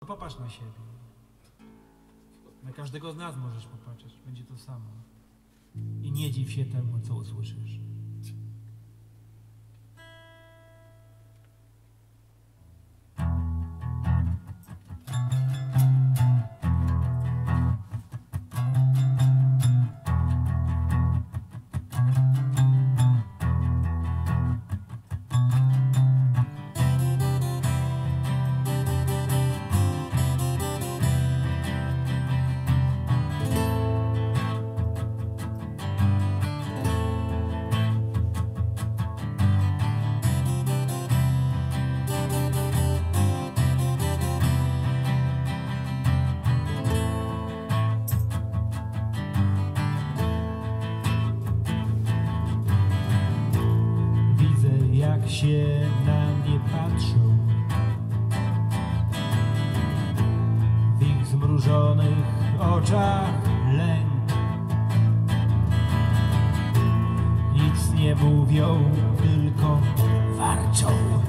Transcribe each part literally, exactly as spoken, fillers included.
popatrz na siebie. Na każdego z nas możesz popatrzeć. Będzie to samo. I nie dziw się temu, co usłyszysz. Się na mnie patrzą, w ich zmrużonych oczach lęk. Nic nie mówią, tylko warczą.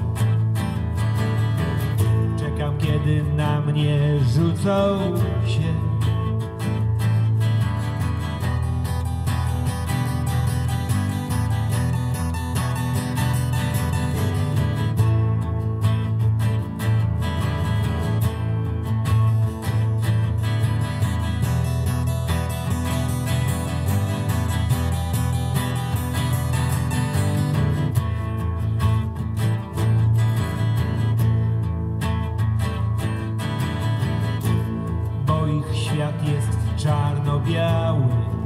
Czekam, kiedy na mnie rzucą się. Świat jest czarno-biały,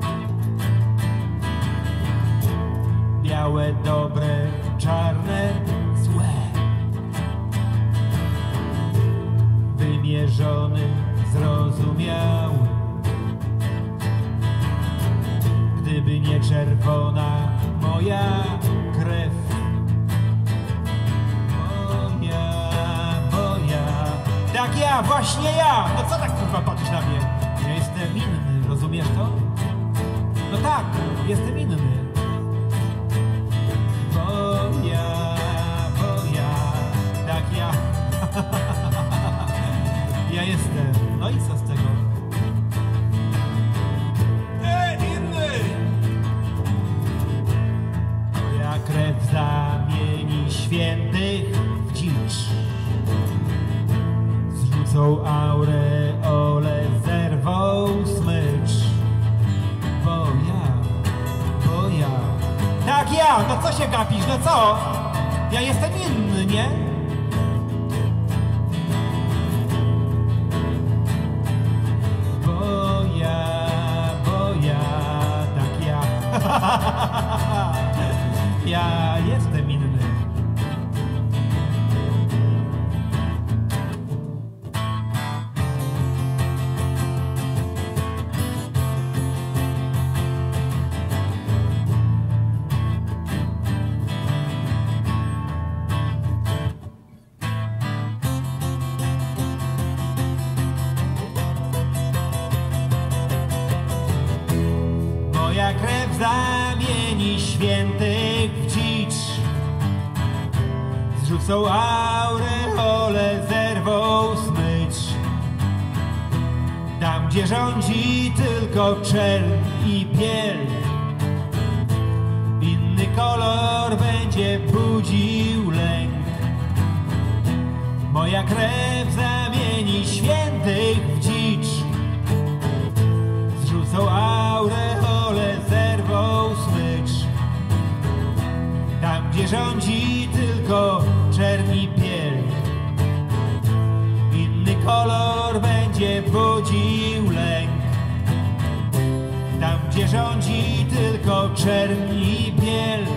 białe dobre, czarne złe, wymierzony, zrozumiały. Gdyby nie czerwona moja krew, moja, moja, tak ja, właśnie ja. No co tak kurwa patrzysz na mnie? Ja jestem inny, rozumiesz to? No tak, jestem inny. Bo ja, bo ja, tak ja. Ja jestem, no i co z tego? Ej, inny! Moja krew zamieni świętych w dzicz. Zrzucą aureole, zerwą smycz. Bo ja, bo ja. Tak ja, no co się gapisz, no co? Ja jestem inny, nie? Bo ja, bo ja, tak ja. Ja jestem inny. Moja krew zamieni świętych w dzicz. Zrzucą aureole, zerwą smycz. Tam, gdzie rządzi tylko czerń i biel, inny kolor będzie budził lęk. Moja krew zamieni świętych w dzicz. Zrzucą aureole, zerwą smycz. Tam, gdzie rządzi tylko czerń i biel, inny kolor będzie budził lęk. Tam, gdzie rządzi tylko czerń i biel,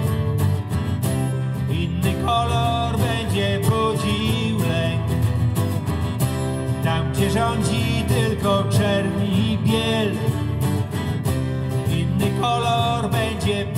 inny kolor będzie budził lęk. Tam, gdzie rządzi tylko czerń i biel, inny kolor będzie